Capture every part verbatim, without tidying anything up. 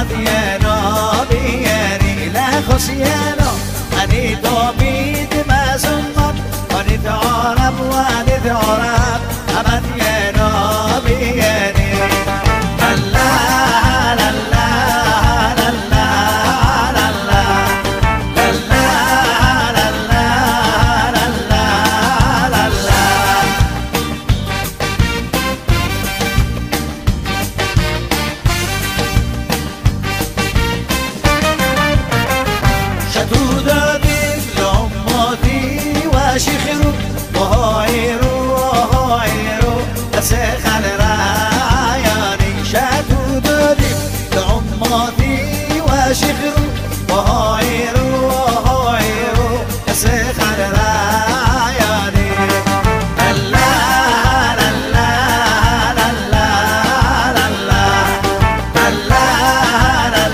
أمدينا بياني لا خسيانا أني توبيد ما زمت أني تعرب وأني تعرب أمدينا بياني لا لا لا لا لا لا لا لا لا لا لا لا شتو دادیم لامادی و شیخرو وهایرو وهایرو دست خل رایانی شتو دادیم لامادی و شیخرو وهایرو وهایرو دست خل رایانی لا لا لا لا لا لا لا لا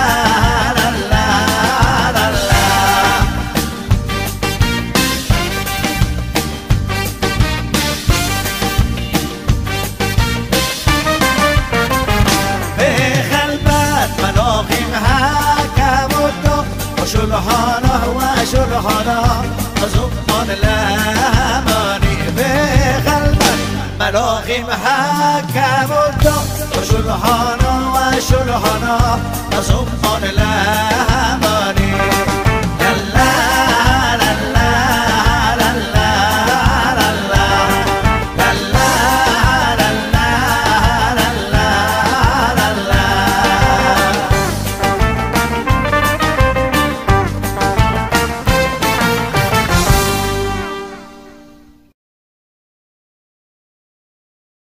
لا لا شلحانه و شلحانه زمان لامانی به قلبت ملاقی محکم و شلحانه و شلحانه زمان لامانی